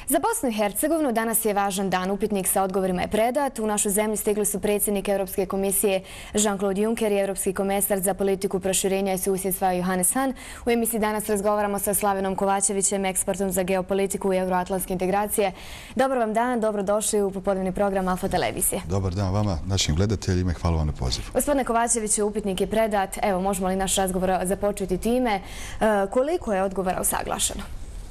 Za Bosnu i Hercegovinu danas je važan dan. Upitnik sa odgovorima je predat. U našu zemlju stigli su predsjednik Europske komisije Jean-Claude Juncker i Europski komesar za politiku proširenja i susjedstva Johannes Hahn. U emisiji danas razgovaramo sa Slavenom Kovačevićem, ekspertom za geopolitiku i euroatlantske integracije. Dobar vam dan, dobrodošli u popodnevni program Alfa televizije. Dobar dan vama, našim gledateljima, hvala vam na pozivu. Gospodine Kovačeviću, upitnik je predat. Evo, možemo li naš razgovor započeti time? Koliko je odgovora usaglašeno?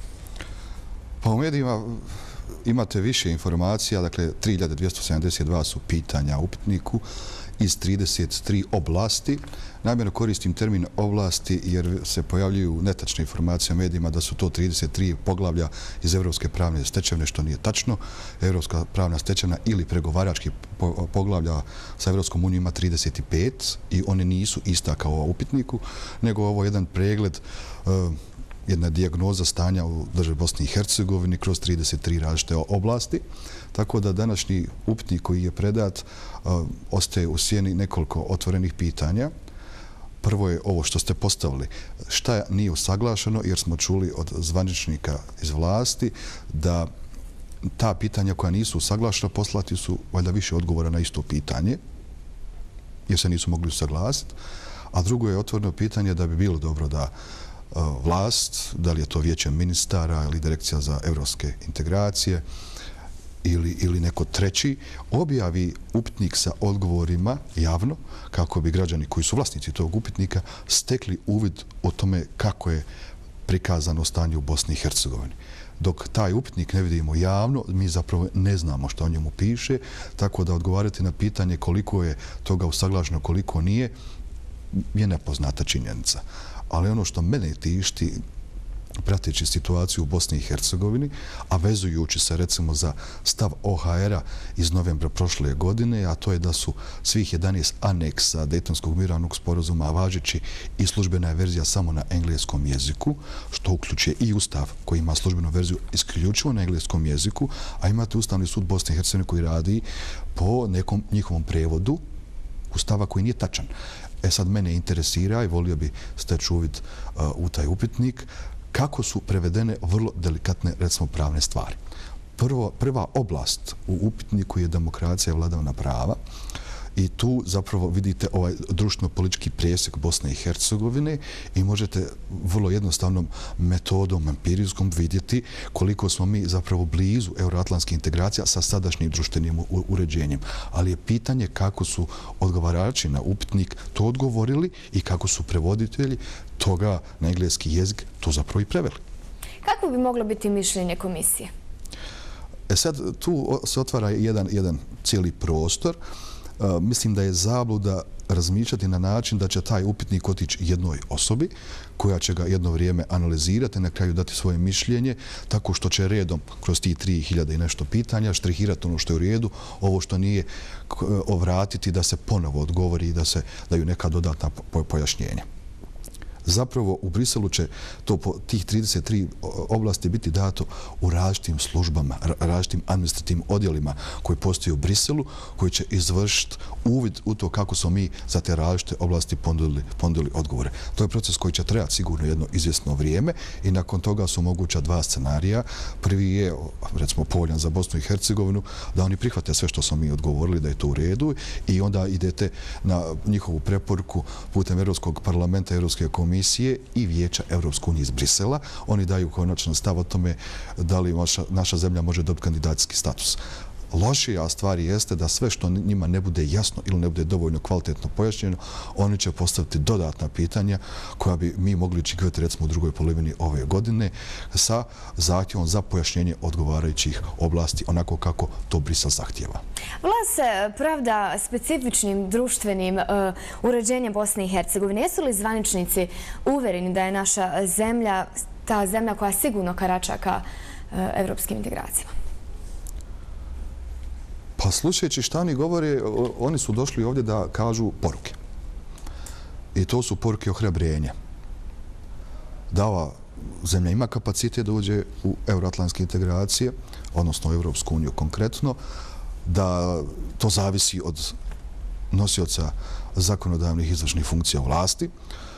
Pa u medijima imate više informacija, dakle 3272 su pitanja u upitniku iz 33 oblasti. Namjerno koristim termin oblasti jer se pojavljuju netačne informacije u medijima da su to 33 poglavlja iz Europske pravne stečevine, što nije tačno. Europska pravna stečevina ili pregovarački poglavlja sa Europskom unijom ima 35 i one nisu ista kao u upitniku, nego ovo je jedan pregled, jedna dijagnoza stanja u državi Bosni i Hercegovini kroz 33 različite oblasti. Tako da današnji upitnik koji je predat ostaje u sjeni nekoliko otvorenih pitanja. Prvo je ovo što ste postavili. Šta nije usaglašeno, jer smo čuli od zvaničnika iz vlasti da ta pitanja koja nisu usaglašena poslati su valjda više odgovora na isto pitanje, jer se nisu mogli usaglasiti. A drugo je otvoreno pitanje da bi bilo dobro da vlast, da li je to vijeće ministara ili direkcija za evropske integracije ili neko treći, objavi upitnik sa odgovorima javno kako bi građani koji su vlasnici tog upitnika stekli uvid o tome kako je prikazano stanje u Bosni i Hercegovini. Dok taj upitnik ne vidimo javno, mi zapravo ne znamo što o njemu piše, tako da odgovarati na pitanje koliko je toga usaglašeno, koliko nije, je nepoznata činjenica. Ali ono što mene tišti, prateći situaciju u Bosni i Hercegovini, a vezujući se recimo za stav OHR-a iz novembra prošle godine, a to je da su svih 11 aneksa Dejtonskog mirovnog sporazuma važeći i službena je verzija samo na engleskom jeziku, što uključuje i Ustav koji ima službenu verziju isključivo na engleskom jeziku, a imate Ustavni sud Bosne i Hercegovine koji radi po nekom njihovom prevodu Ustava koji nije tačan. Sad mene interesira i volio bi steći uvid u taj upitnik kako su prevedene vrlo delikatne, recimo, pravne stvari. Prva oblast u upitniku je demokracija i vladavina prava i tu zapravo vidite ovaj društveno-politički presjek Bosne i Hercegovine i možete vrlo jednostavnom metodom empirijskom vidjeti koliko smo mi zapravo blizu euroatlantskih integracija sa sadašnjim društvenim uređenjem. Ali je pitanje kako su odgovarači na upitnik to odgovorili i kako su prevoditelji toga na engleski jezik to zapravo i preveli. Kako bi moglo biti mišljenje komisije? Sad tu se otvara jedan cijeli prostor. Mislim da je zabluda razmišljati na način da će taj upitnik otići jednoj osobi koja će ga jedno vrijeme analizirati, na kraju dati svoje mišljenje, tako što će redom kroz tih 3000 i nešto pitanja štrihirati ono što je u redu, ovo što nije vratiti da se ponovo odgovori i da se daju neka dodatna pojašnjenja. Zapravo u Briselu će tih 33 oblasti biti dato u različitim službama, različitim administrativnim odjelima koji postoje u Briselu, koji će izvršiti uvid u to kako smo mi za te različite oblasti ponudili odgovore. To je proces koji će trajati sigurno jedno izvjesno vrijeme i nakon toga su moguća dva scenarija. Prvi je, recimo, povoljan za Bosnu i Hercegovinu, da oni prihvate sve što smo mi odgovorili, da je to u redu i onda idete na njihovu preporuku putem Europskog parlamenta, Europske komisije i Vijeća Europske unije iz Brisela. Oni daju konačan stav o tome da li naša zemlja može dobiti kandidacijski status. Lošija stvar jeste da sve što njima ne bude jasno ili ne bude dovoljno kvalitetno pojašnjeno, oni će postaviti dodatna pitanja koja bi mi mogli očekivati recimo u drugoj polovini ove godine sa zahtjevom za pojašnjenje odgovarajućih oblasti onako kako to Brisel zahtjeva. Vlast se pravda specifičnim društvenim uređenjem Bosne i Hercegovine. Jesu li zvaničnici uvereni da je naša zemlja ta zemlja koja sigurno karača ka evropskim integracijama? Pa slušajući šta oni govore, oni su došli ovdje da kažu poruke. I to su poruke ohrabrenja. Da ova zemlja ima kapacitet da uđe u euroatlantske integracije, odnosno u Europsku uniju konkretno, da to zavisi od nosioca zakonodavnih izvršnih funkcija vlasti,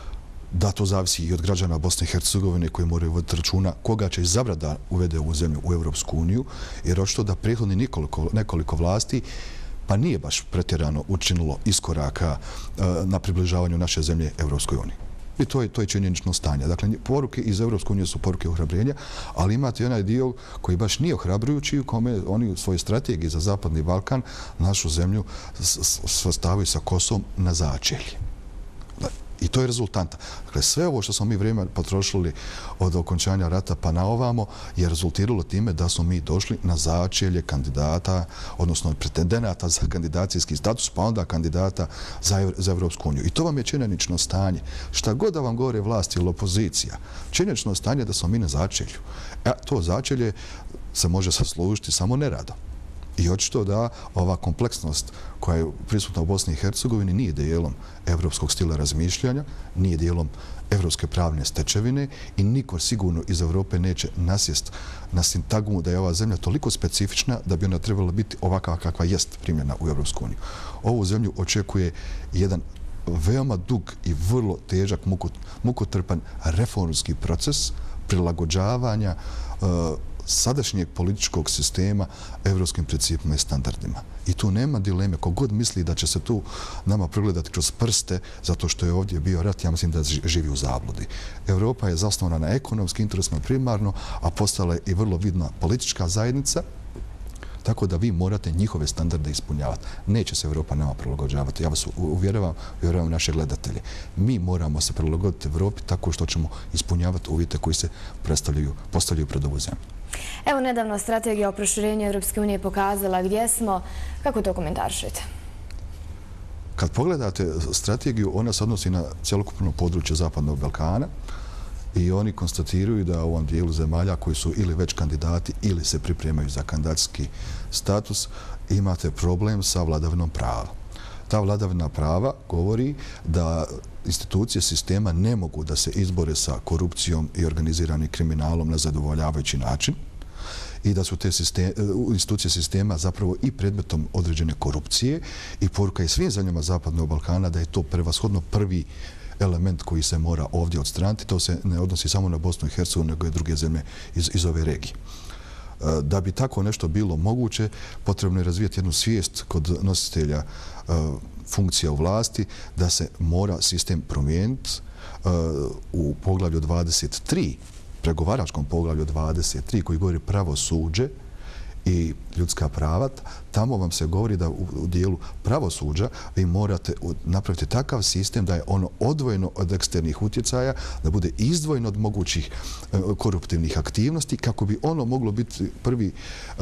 da to zavisi i od građana Bosne i Hercegovine koji moraju voditi računa koga će izabrati da uvede ovu zemlju u Europsku uniju, jer očito da prethodni nekoliko vlasti pa nije baš pretjerano učinilo iskoraka na približavanju naše zemlje Europskoj uniji. I to je činjenično stanje. Dakle, poruke iz Europske unije su poruke ohrabrenja, ali imate onaj dio koji baš nije ohrabrujući, u kome oni u svojoj strategiji za Zapadni Balkan našu zemlju stavaju sa Kosovom na začelje. I to je rezultanta. Dakle, sve ovo što smo mi vrijeme potrošili od okončanja rata pa na ovamo je rezultiralo time da smo mi došli na začelje kandidata, odnosno pretendenata za kandidacijski status, pa onda kandidata za Evropsku uniju. I to vam je činjenično stanje. Šta god da vam govore vlasti ili opozicija, činjenično stanje da smo mi na začelju. To začelje se može saslužiti samo neradom. I očito da ova kompleksnost koja je prisutna u Bosni i Hercegovini nije dijelom evropskog stila razmišljanja, nije dijelom evropske pravne stečevine i niko sigurno iz Evrope neće nasjest na sintagmu da je ova zemlja toliko specifična da bi ona trebala biti ovakva kakva jest primljena u Evropsku uniju. Ovu zemlju očekuje jedan veoma dug i vrlo težak, mukotrpan reformski proces prilagođavanja sadašnjeg političkog sistema evropskim principima i standardima. I tu nema dileme. Kogod misli da će se tu nama progledati kroz prste zato što je ovdje bio rat, ja mislim da živi u zabludi. Evropa je zasnovana na ekonomskim interesima primarno, a postala je i vrlo vidna politička zajednica, tako da vi morate njihove standarde ispunjavati. Neće se Evropa nama prilagođavati. Ja vas uvjeravam naše gledatelje. Mi moramo se prilagoditi Evropi tako što ćemo ispunjavati uvjete koji se postavljaju pred ovu zemlju. Evo, nedavno strategija o proširenju Evropske unije pokazala gdje smo. Kako to komentarišete? Kad pogledate strategiju, ona se odnosi na cjelokupno područje Zapadnog Balkana i oni konstatiraju da u ovom dijelu zemalja koji su ili već kandidati ili se pripremaju za kandidacijski status imate problem sa vladavinom prava. Ta vladavina prava govori da institucije sistema ne mogu da se izbore sa korupcijom i organiziranim kriminalom na zadovoljavajući način i da su te institucije sistema zapravo i predmetom određene korupcije i poruka je svim zemljama Zapadnog Balkana da je to prevashodno prvi element koji se mora ovdje odstraniti. To se ne odnosi samo na Bosnu i Hercegovinu, nego i druge zemlje iz ove regije. Da bi tako nešto bilo moguće, potrebno je razvijati jednu svijest kod nositelja funkcija u vlasti da se mora sistem promijeniti u poglavlju 23, pregovaračkom poglavlju 23 koji govori pravosuđe i ljudska prava, tamo vam se govori da u dijelu pravosuđa vi morate napraviti takav sistem da je ono odvojeno od eksternih utjecaja, da bude izdvojeno od mogućih koruptivnih aktivnosti kako bi ono moglo biti prvi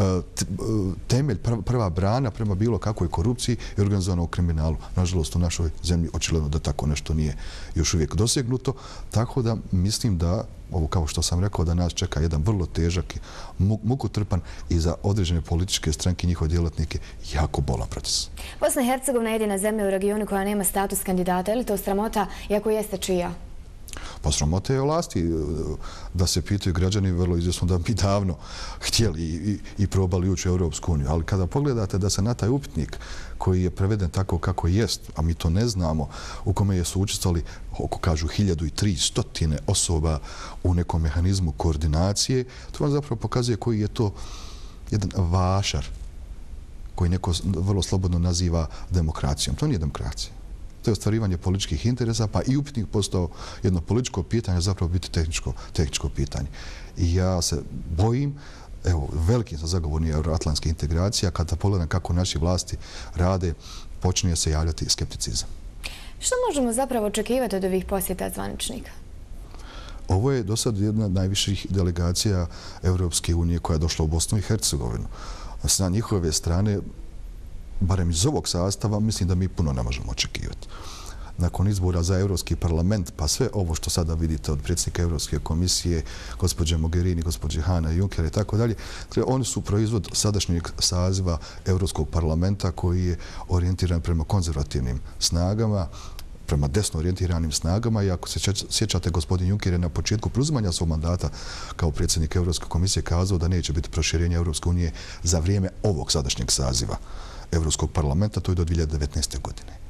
temelj, prva brana prema bilo kakvoj korupciji i organizovanom kriminalu. Nažalost, u našoj zemlji očigledno da tako nešto nije još uvijek dosegnuto, tako da mislim da ovo, kao što sam rekao, da nas čeka jedan vrlo težak, mukotrpan i za određene političke stranke i njihove djelatnike jako bolan proces. Bosna i Hercegovina je jedina zemlja u regionu koja nema status kandidata. Je li to sramota? I ako jeste, čija? Pa sramota je vlasti. Da se pitaju građani, vrlo izvjesno da bi davno htjeli i probali ući u Europsku uniju. Ali kada pogledate da se na taj upitnik koji je preveden tako kako jest, a mi to ne znamo, u kome su učestvovali, oko kažu 1300 osoba u nekom mehanizmu koordinacije, to vam zapravo pokazuje koji je to jedan vašar koji neko vrlo slobodno naziva demokracijom. To nije demokracija. To je ostvarivanje političkih interesa, pa i upitnik postao jedno političko pitanje, zapravo biti tehničko pitanje. I ja se bojim, evo, veliki sam zagovornik euroatlantske integracije, a kada pogledam kako naši vlasti rade, počinje se javljati skepticizam. Što možemo zapravo očekivati od ovih posjeta zvaničnika? Ovo je do sad jedna od najviših delegacija Evropske unije koja je došla u Bosnu i Hercegovinu. Sa njihove strane, barem iz ovog sastava, mislim da mi puno ne možemo očekivati. Nakon izbora za Europski parlament, pa sve ovo što sada vidite od predsjednika Europske komisije, gospođe Mogherini, gospođe Hana i Junckera i tako dalje, oni su proizvod sadašnjeg saziva Europskog parlamenta koji je orijentiran prema konzervativnim snagama, prema desno orijentiranim snagama i ako se sjećate, gospodin Juncker je na početku preuzimanja svog mandata kao predsjednik Europske komisije kazao da neće biti proširenja Europske unije za vrijeme ovog sadašnjeg saziva Europskog parlamenta, to je do 2019. godine.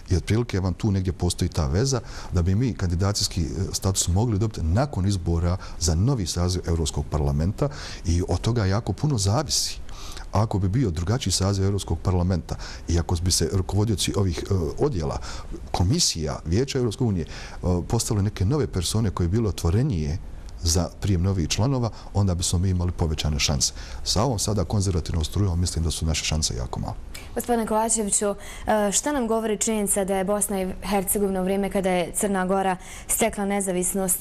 I otprilike vam tu negdje postoji ta veza da bi mi kandidacijski status mogli dobiti nakon izbora za novi saziv Europskog parlamenta i od toga jako puno zavisi. Ako bi bio drugačiji saziv Europskog parlamenta i ako bi se rukovodioci ovih odjela, komisija, Vijeća Europske unije postavili neke nove persone koje bi bilo otvorenije za prijem novih članova, onda bismo mi imali povećane šanse. Sa ovom sada konzervativnom strujom mislim da su naše šanse jako male. Gospodine Kovačeviću, šta nam govori činjenica da je Bosna i Hercegovina u vrijeme kada je Crna Gora stekla nezavisnost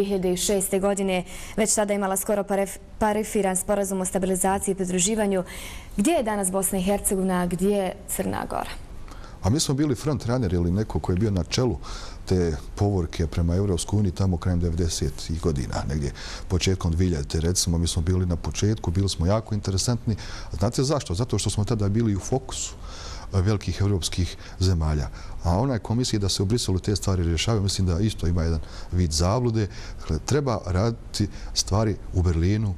2006. godine već tada imala skoro parifiran sporazum o stabilizaciji i pridruživanju? Gdje je danas Bosna i Hercegovina, a gdje je Crna Gora? A mi smo bili frontrunner ili neko koji je bio na čelu te povorke prema Europskoj uniji tamo krajem 90. godina, negdje početkom 2000. Recimo, mi smo bili na početku, bili smo jako interesantni. Znate zašto? Zato što smo tada bili u fokusu velikih europskih zemalja. A onaj komisiji da se u Briselu te stvari rješavaju, mislim da isto ima jedan vid zablude. Dakle, treba raditi stvari u Berlinu,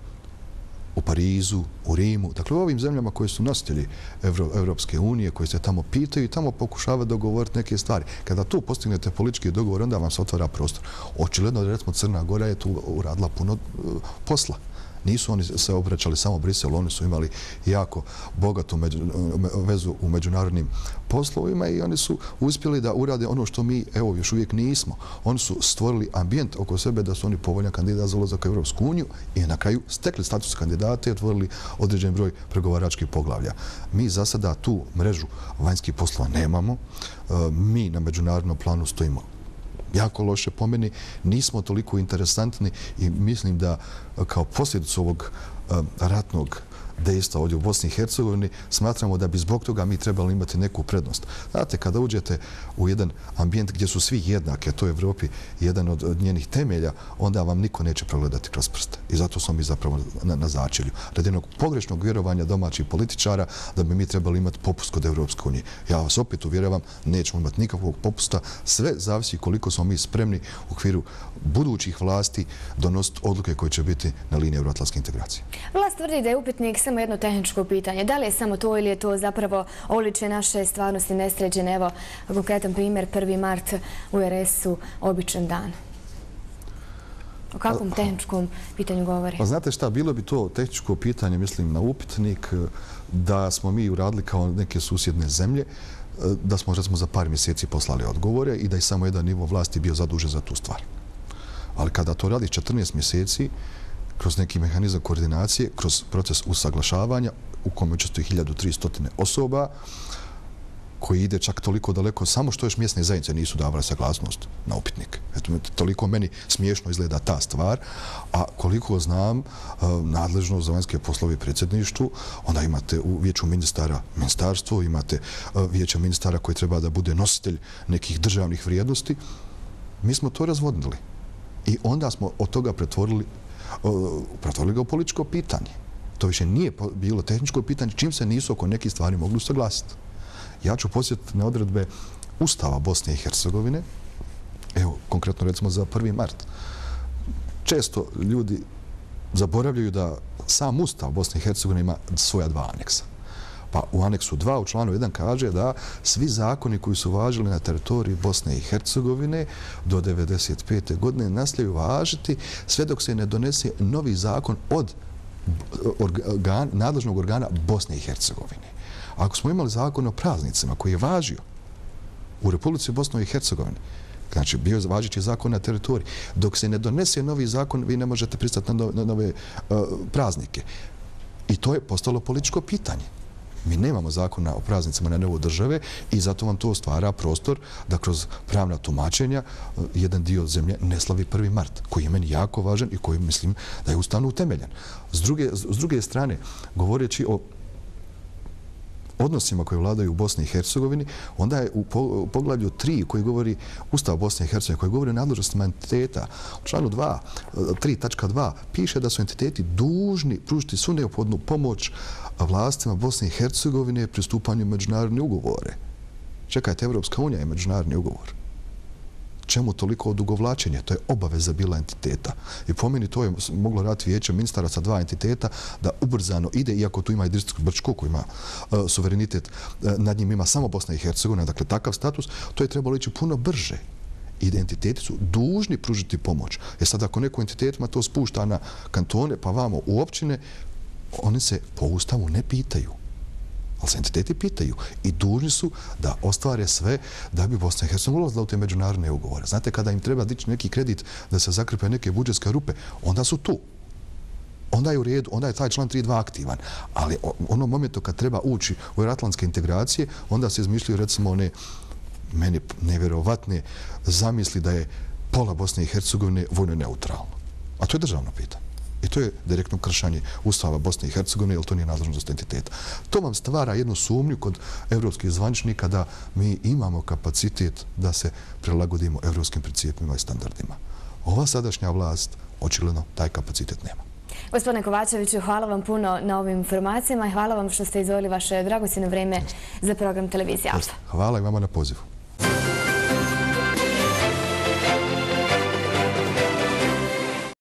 u Parizu, u Rimu, dakle u ovim zemljama koji su nositelji Europske unije, koji se tamo pitaju i tamo pokušavaju dogovoriti neke stvari. Kada tu postignete politički dogovor, onda vam se otvara prostor. Očigledno da recimo Crna Gora je tu uradila puno posla. Nisu oni se obraćali samo Briselu, oni su imali jako bogatu vezu u međunarodnim poslovima i oni su uspjeli da urade ono što mi, evo, još uvijek nismo. Oni su stvorili ambijent oko sebe da su oni povoljan kandidat za ulazak u Europsku uniju i na kraju stekli status kandidata i otvorili određen broj pregovaračkih poglavlja. Mi za sada tu mrežu vanjskih poslova nemamo. Mi na međunarodnom planu stojimo jako loše po meni, nismo toliko interesantni i mislim da kao posljedicu ovog ratnog dejstva ovdje u Bosni i Hercegovini smatramo da bi zbog toga mi trebali imati neku prednost. Znate, kada uđete u jedan ambijent gdje su svi jednaki, a to je u Evropi jedan od njenih temelja, onda vam niko neće progledati kroz prste. I zato smo mi zapravo na začelju. Radi jednog pogrešnog vjerovanja domaćih političara da bi mi trebali imati popust kod Europske unije. Ja vas opet uvjeravam, nećemo imati nikakvog popusta. Sve zavisi koliko smo mi spremni u okviru budućih vlasti donositi odluke koje će biti na liniji euroatlantske integracije. Vlast tvrdi da je upitnik samo jedno tehničko pitanje. Da li je samo to ili je to zapravo oličje naše stvarnosti nesređene? Evo, konkretan primjer, 1. mart u RS-u, običan dan. O kakvom tehničkom pitanju govori? Pa znate šta, bilo bi to tehničko pitanje, mislim, na upitnik da smo mi uradili kao neke susjedne zemlje, da smo, recimo, za par mjeseci poslali odgovore i da je samo jedan nivo vlasti bio zadužen za tu stvar. Ali kada to radi 14 mjeseci, kroz neki mehanizam koordinacije, kroz proces usaglašavanja u kome učestvuje 1300 osoba, koji ide čak toliko daleko, samo što još mjesne zajednice nisu davale saglasnost na upitnik. Eto, toliko meni smiješno izgleda ta stvar, a koliko znam nadležnost za vanjske poslove i predsjedništvu, onda imate u vijeću ministara ministarstvo, imate vijeća ministara koji treba da bude nositelj nekih državnih vrijednosti. Mi smo to razvodnili i onda smo od toga pretvorili ga u političko pitanje. To više nije bilo tehničko pitanje čim se nisu oko nekih stvari mogli usaglasiti. Ja ću posjetiti na odredbe Ustava Bosne i Hercegovine, evo, konkretno recimo za 1. mart. Često ljudi zaboravljaju da sam Ustav Bosne i Hercegovine ima svoja 2 aneksa. Pa u aneksu 2 u članu 1 kaže da svi zakoni koji su važili na teritoriji Bosne i Hercegovine do 1995. godine nastavljaju važiti sve dok se ne donese novi zakon od nadležnog organa Bosne i Hercegovine. Ako smo imali zakon o praznicima koji je važio u Republici Bosne i Hercegovine, znači bio je važeći zakon na teritoriji, dok se ne donese novi zakon, vi ne možete pristati na nove praznike. I to je postalo političko pitanje. Mi nemamo zakona o praznicima na nivou države i zato vam to stvara prostor da kroz pravna tumačenja jedan dio zemlje ne slavi 1. mart, koji je meni jako važan i koji mislim da je ustavno utemeljen. S druge strane, govoreći o odnosima koje vladaju u Bosni i Hercegovini, onda je u poglavlju 3 koji govori Ustav Bosne i Hercegovine, koji govori o nadležnostima entiteta, u članu 3.2 piše da su entiteti dužni pružiti svu neophodnu pomoć vlastima Bosne i Hercegovine pristupanju međunarodne ugovore. Čekajte, Evropska unija je međunarodni ugovor. Čemu toliko odugovlačenje? To je obaveza bila entiteta. I po meni to je moglo raditi vijeće ministara sa 2 entiteta da ubrzano ide, iako tu ima i Idrijsko Brčko koji ima suverenitet, nad njim ima samo Bosna i Hercegovina, dakle takav status, to je trebalo ići puno brže. Identiteti su dužni pružiti pomoć. Sad ako neko entitetima to spušta na kantone, pa vamo u općine, oni se po ustavu ne pitaju. Ali se entiteti pitaju i dužni su da ostvare sve da bi Bosna i Hercegovina ulazila u te međunarodne ugovore. Znate, kada im treba dići neki kredit da se zakrpe neke budžetske rupe, onda su tu. Onda je u redu, onda je taj član 3.2 aktivan. Ali u onom momentu kad treba ući u euroatlantske integracije, onda se izmišljaju recimo one meni nevjerovatne zamisli da je pola Bosne i Hercegovine vojno neutralno. A to je državno pitanje. I to je direktno kršanje Ustava Bosne i Hercegovine, jer to nije nadležnost entiteta. To vam stvara jednu sumnju kod evropskih zvaničnika da mi imamo kapacitet da se prilagodimo evropskim principima i standardima. Ova sadašnja vlast očigledno taj kapacitet nema. Gospodine Kovačeviću, hvala vam puno na ovim informacijama i hvala vam što ste izdvojili vaše dragocjeno vrijeme za program Televizije Alfa. Hvala i vama na pozivu.